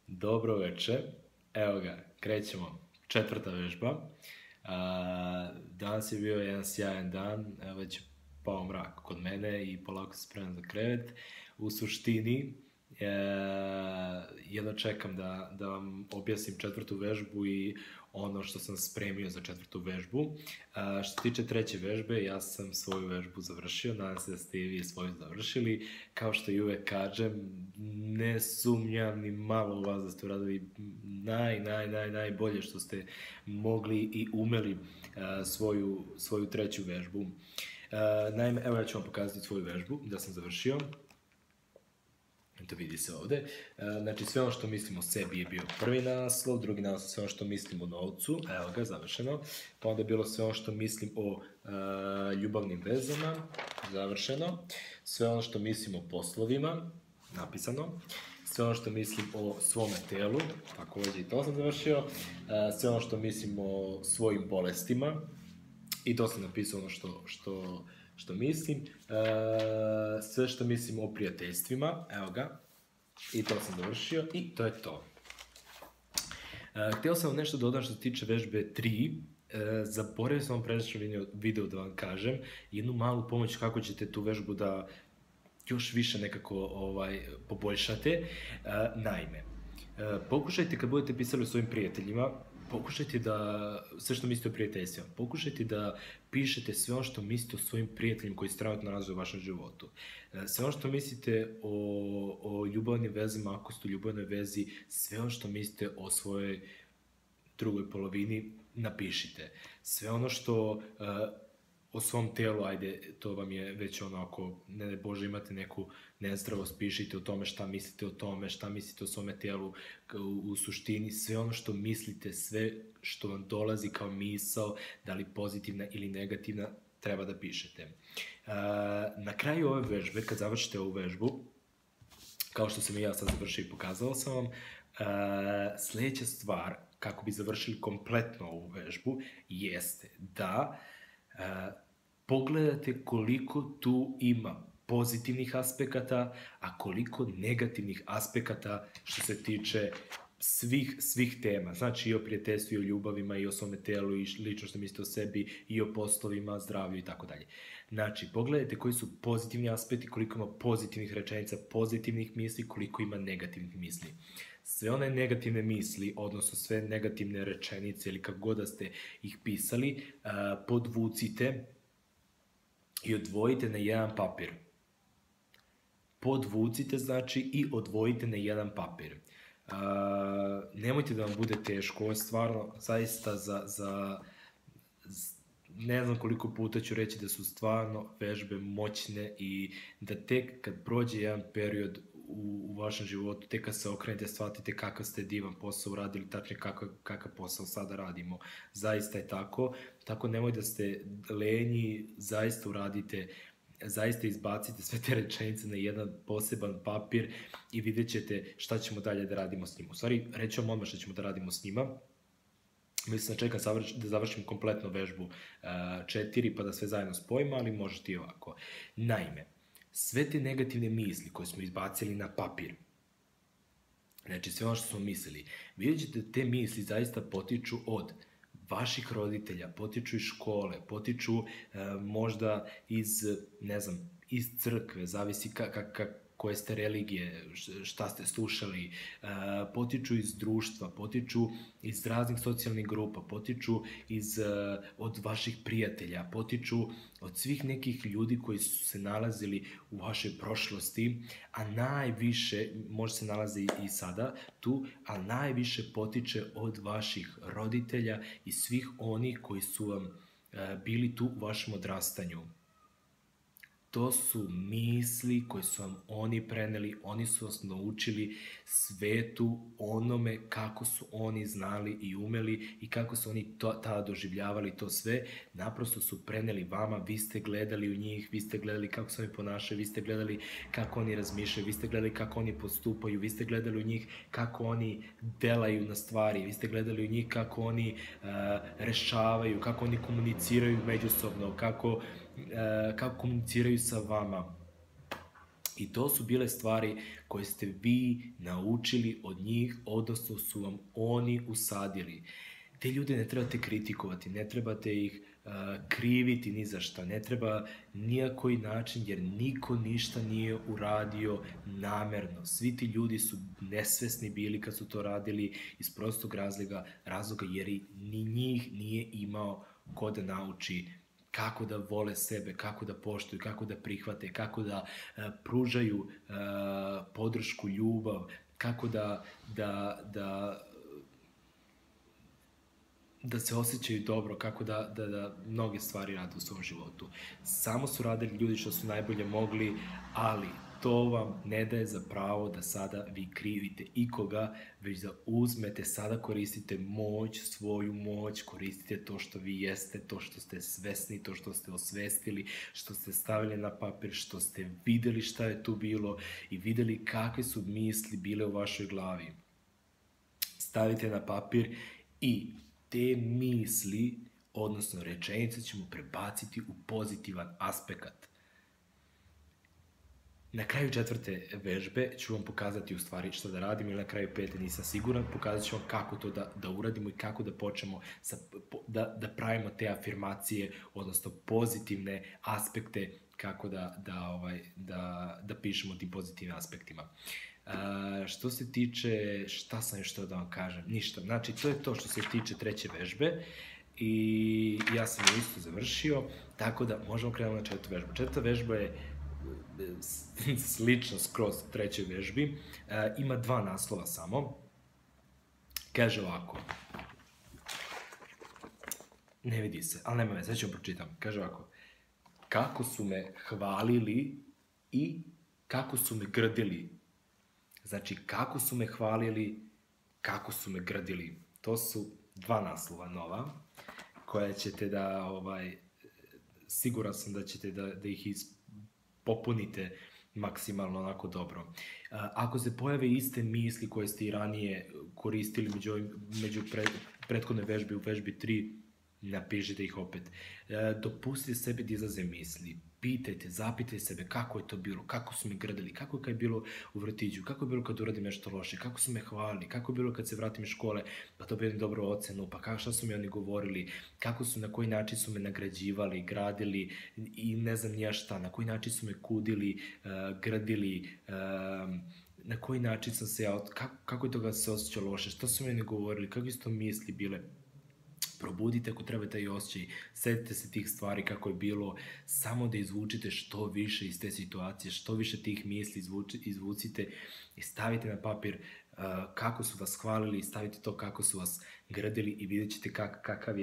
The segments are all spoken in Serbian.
Dobro večer, evo ga, krećemo, četvrta vežba. Danas je bio jedan sjajan dan, već je pao mrak kod mene i polako se spremam za krevet. U suštini, jedno čekam da vam objasnim četvrtu vežbu i ono što sam spremio za četvrtu vežbu. Što se tiče treće vežbe, ja sam svoju vežbu završio, nadam se da ste i vi svoju završili. Kao što i uvek kažem, ne sumnjam ni malo u vas da ste uradili najbolje što ste mogli i umeli svoju treću vežbu. Naime, evo ja ću vam pokazati svoju vežbu da sam završio. To vidi se ovde. Znači, sve ono što mislim o sebi je bio prvi naslov, drugi naslov sve ono što mislim o novcu, evo ga, završeno. Pa onda je bilo sve ono što mislim o ljubavnim vezama, završeno. Sve ono što mislim o poslovima, napisano. Sve ono što mislim o svome telu, takođe i to sam završio. Sve ono što mislim o svojim bolestima, i to sam napisao ono što mislim, sve što mislim o prijateljstvima, evo ga, i to sam završio i to je to. Htio sam vam nešto dodati što se tiče vežbe 3, zaboravio sam vam pređašnji video da vam kažem, jednu malu pomoć kako ćete tu vežbu da još više nekako poboljšate. Naime, pokušajte kad budete pisali o svojim prijateljima, pokušajte da, sve što mislite o prijateljstvima, pokušajte da pišete sve ono što mislite o svojim prijateljima koji se trenutno nalaze u vašem životu. Sve ono što mislite o ljubavnim vezama, ako ste u ljubavnoj vezi, sve ono što mislite o svojoj drugoj polovini, napišite. Sve ono što o svom telu, ajde, to vam je već ono, ako ne Bože imate neku nezdravost, pišite o tome šta mislite o tome, šta mislite o svome telu, u suštini sve ono što mislite, sve što vam dolazi kao misao, da li pozitivna ili negativna, treba da pišete. Na kraju ove vežbe, kad završite ovu vežbu, kao što sam i ja sad završio i pokazao sam vam, sledeća stvar, kako bi završili kompletno ovu vežbu, jeste da pogledate koliko tu ima pozitivnih aspekata, a koliko negativnih aspekata što se tiče svih tema. Znači i o prijateljstvu, i o ljubavima, i o svome telu, i lično što mislite o sebi, i o poslovima, zdravlju i tako dalje. Znači, pogledajte koji su pozitivni aspekti, koliko ima pozitivnih rečenica, pozitivnih misli, koliko ima negativnih misli. Sve one negativne misli, odnosno sve negativne rečenice ili kako god da ste ih pisali, podvucite i odvojite na jedan papir. Podvucite, znači, i odvojite na jedan papir. Nemojte da vam bude teško, ovo je stvarno zaista ne znam koliko puta ću reći da su stvarno vežbe moćne i da tek kad prođe jedan period u vašem životu, tek kad se okrenete, shvatite kakav ste divan posao uradili, tačnije kakav posao sada radimo. Zaista je tako. Tako nemoj da ste lenji, zaista uradite, zaista izbacite sve te rečenice na jedan poseban papir i vidjet ćete šta ćemo dalje da radimo s njima. U stvari, reći vam odmah šta ćemo da radimo s njima. Mislim da čekam da završim kompletno vežbu 4 pa da sve zajedno spojimo, ali možete i ovako. Naime, sve te negativne misli koje smo izbacili na papir, znači sve ono što smo mislili, vidjet ćete da te misli zaista potiču od vaših roditelja, potiču iz škole, potiču možda iz, ne znam, iz crkve, zavisi koje ste religije, šta ste slušali, potiču iz društva, potiču iz raznih socijalnih grupa, potiču od vaših prijatelja, potiču od svih nekih ljudi koji su se nalazili u vašoj prošlosti, a najviše, možda se nalaze i sada tu, a najviše potiče od vaših roditelja i svih onih koji su vam bili tu u vašem odrastanju. To su misli koje su vam oni preneli, oni su vas naučili svetu, onome kako su oni znali i umeli i kako su oni tada doživljavali to sve. Naprosto su preneli vama, vi ste gledali u njih, vi ste gledali kako se oni ponašaju, vi ste gledali kako oni razmišljaju, vi ste gledali kako oni postupaju, vi ste gledali u njih kako oni delaju na stvari, vi ste gledali u njih kako oni rešavaju, kako oni komuniciraju međusobno, kako komuniciraju sa vama. I to su bile stvari koje ste vi naučili od njih, odnosno su vam oni usadili. Te ljude ne trebate kritikovati, ne trebate ih kriviti ni za šta, ne treba nijakoj način, jer niko ništa nije uradio namerno. Svi ti ljudi su nesvesni bili kad su to radili iz prostog razloga jer ni njih nije imao ko da nauči kako da vole sebe, kako da poštuju, kako da prihvate, kako da pružaju podršku, ljubav, kako da se osjećaju dobro, kako da mnoge stvari rade u svom životu. Samo su radili ljudi što su najbolje mogli, ali to vam ne daje za pravo da sada vi krivite ikoga, već da uzmete, sada koristite moć, svoju moć, koristite to što vi jeste, to što ste svesni, to što ste osvestili, što ste stavili na papir, što ste videli šta je tu bilo i videli kakve su misli bile u vašoj glavi. Stavite na papir i te misli, odnosno rečenice, ćemo prebaciti u pozitivan aspekt. Na kraju 4. vežbe ću vam pokazati u stvari šta da radim, ili na kraju 5. nisam siguran, pokazat ću vam kako to da uradimo i kako da počnemo da pravimo te afirmacije, odnosno pozitivne aspekte, kako da pišemo tim pozitivnim aspektima. Što se tiče, šta sam još da vam kažem? Ništa. Znači, to je to što se tiče 3. vežbe i ja sam je isto završio, tako da možemo krenuti na 4. vežbu. 4. vežba je slična skroz 3. vežbi. Ima 2 naslova samo. Kaže ovako. Ne vidi se, ali nema me, sad ću vam pročitam. Kaže ovako. Kako su me hvalili i kako su me grdili. Znači, kako su me hvalili, kako su me grdili. To su 2 naslova nova, koja ćete siguran sam da ćete da ih popunite maksimalno onako dobro. Ako se pojave iste misli koje ste i ranije koristili među prethodne vežbe u vežbi 3, napišite ih opet. Dopustite sebi da izlaze misli. Pitajte, zapitajte sebe kako je to bilo, kako su me grdili, kako je kad je bilo u vrtiću, kako je bilo kad uradim nešto loše, kako su me hvalili, kako je bilo kad se vratim iz škole pa dobijem dobru ocenu, pa šta su mi oni govorili, na koji način su me nagrađivali, gradili i ne znam ni ja šta, na koji način su me kudili, grdili, na koji način sam se kako je toga se osjećao loše, šta su mi oni govorili, kakve su to misli bile. Probudite ako treba taj osjećaj, setite se tih stvari kako je bilo, samo da izvučite što više iz te situacije, što više tih misli izvucite i stavite na papir kako su vas hvalili, stavite to kako su vas gradili i vidjet ćete kakva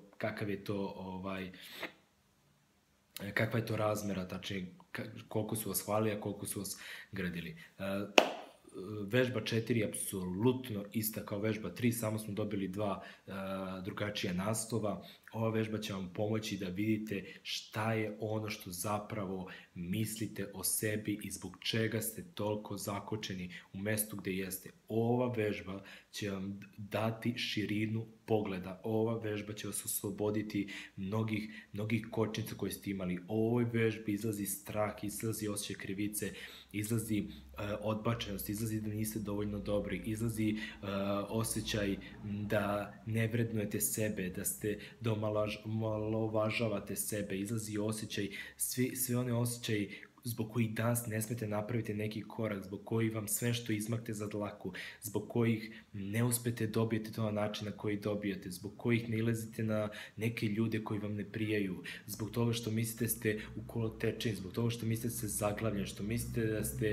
je to razmera, tačnije koliko su vas hvalili, a koliko su vas gradili. Vežba 4 je apsolutno ista kao vežba 3, samo smo dobili 2 drugačija naslova. Ova vežba će vam pomoći da vidite šta je ono što zapravo mislite o sebi i zbog čega ste toliko zakočeni u mestu gde jeste. Ova vežba će vam dati širinu pogleda. Ova vežba će vas osloboditi mnogih kočnica koje ste imali. U ovoj vežbi izlazi strah, izlazi osjećaj krivice, izlazi odbačenost, izlazi da niste dovoljno dobri, izlazi osjećaj da ne vrednujete sebe, da omalovažavate sebe, izlazi osjećaj, sve one osjećaji zbog kojih danas ne smete napraviti neki korak, zbog kojih vam sve što izmakte za dlaku, zbog kojih ne uspete dobijete to na način na koji dobijete, zbog kojih ne ilazite na neke ljude koji vam ne prijaju, zbog toga što mislite ste u kolotečini, zbog toga što mislite da ste zaglavljeni, što mislite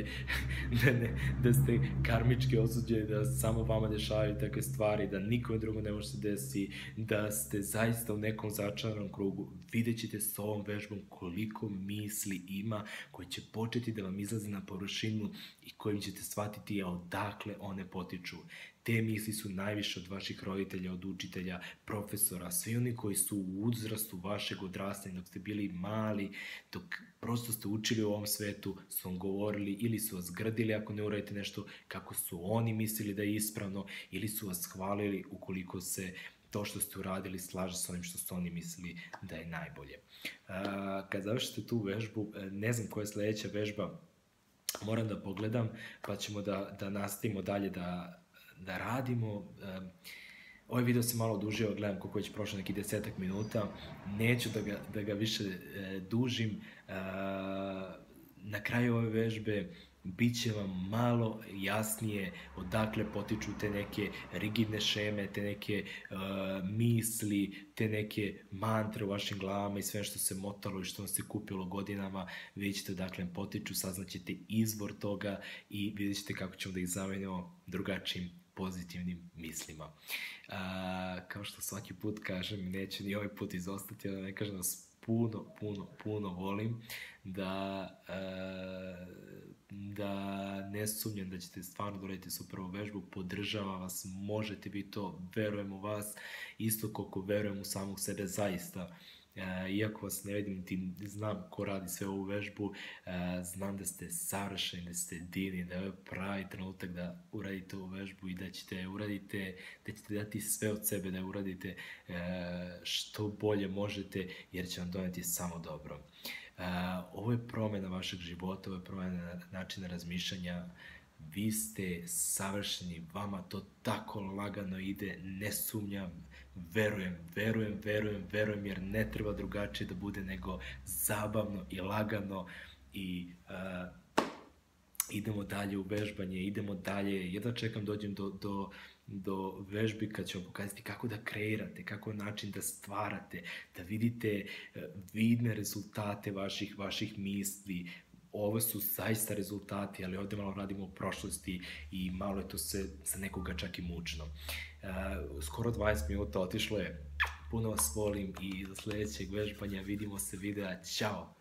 da ste karmički osuđeni, da samo vama dešavaju takve stvari, da nikome drugom ne može se desiti, da ste zaista u nekom začaranom krugu. Vidjet ćete s ovom vežbom koliko misli ima koji će početi da vam izlaze na površinu i kojim ćete shvatiti odakle one potiču. Te misli su najviše od vaših roditelja, od učitelja, profesora, svi oni koji su u uzrastu vašeg odrastanja, dok ste bili mali, dok prosto ste učili u ovom svetu, su vam govorili ili su vas grdili ako ne uradite nešto kako su oni mislili da je ispravno, ili su vas hvalili ukoliko se to što ste uradili slaže s onim što su oni mislili da je najbolje. Kad završite tu vežbu, ne znam koja je sledeća vežba, moram da pogledam, pa ćemo da nastavimo dalje da radimo. Ovaj video se malo dužio, gledam koliko već prošlo neki 10 minuta, neću da ga više dužim. Na kraju ove vežbe bit će vam malo jasnije odakle potiču te neke rigidne šeme, te neke misli, te neke mantre u vašim glavama i sve što se motalo i što vam se kupilo godinama. Vidjet ćete odakle potiču, saznaćete izvor toga i vidjet ćete kako ćemo da ih zamenimo drugačijim pozitivnim mislima. Kao što svaki put kažem, neće ni ovaj put izostati, da ne kažem da vas puno volim, da ne sumnjam da ćete stvarno doraditi super ovu vežbu, podržavam vas, možete vi to, verujem u vas, isto koliko verujem u samog sebe zaista. Iako vas ne vidim, ti znam ko radi sve ovu vežbu, znam da ste savršeni, da ste divni, da je ovo pravi trenutak da uradite ovu vežbu i da ćete uradite, da ćete dati sve od sebe da uradite što bolje možete, jer će vam doneti samo dobro. Ovo je promjena vašeg života, ovo je promjena načina razmišljanja. Vi ste savršeni, vama to tako lagano ide, ne sumnjam, verujem, jer ne treba drugačije da bude nego zabavno i lagano i idemo dalje u vežbanje, idemo dalje, jedva čekam dođem do vežbi kad ću vam pokazati kako da kreirate, kako način da stvarate, da vidite vidne rezultate vaših misli. Ovo su zaista rezultati, ali ovdje malo radimo o prošlosti i malo je to se za nekoga čak i mučno. Skoro 20 minuta otišlo je, puno vas volim i do sljedećeg vežbanja vidimo se videa, ćao!